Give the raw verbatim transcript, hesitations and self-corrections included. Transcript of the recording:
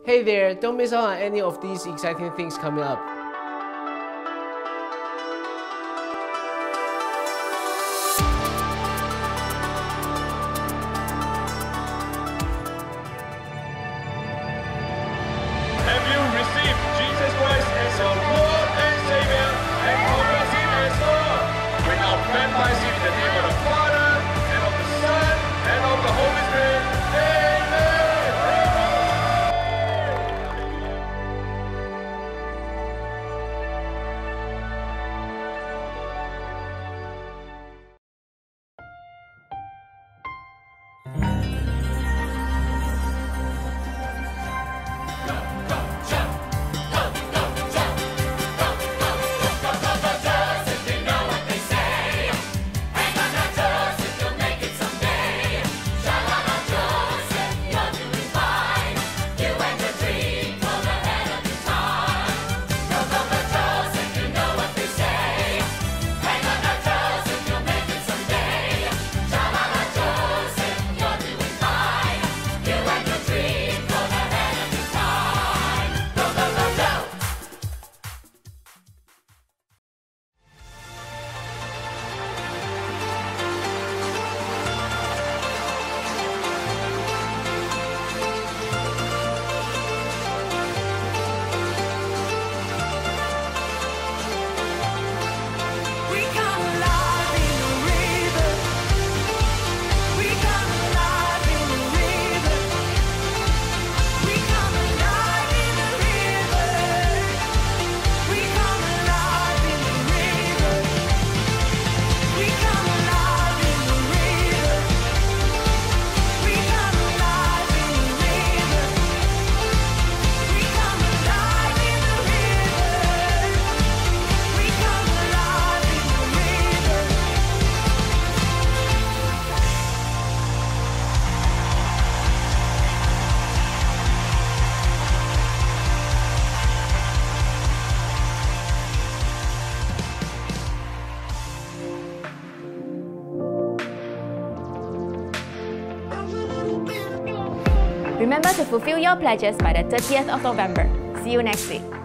Hey there, don't miss out on any of these exciting things coming up. Have you received Jesus Christ as your Lord and Savior and confess Him as Lord? We now baptize Him in the name of the Father, and of the Son, and of the Holy Spirit. Amen. Remember to fulfill your pledges by the thirtieth of November. See you next week.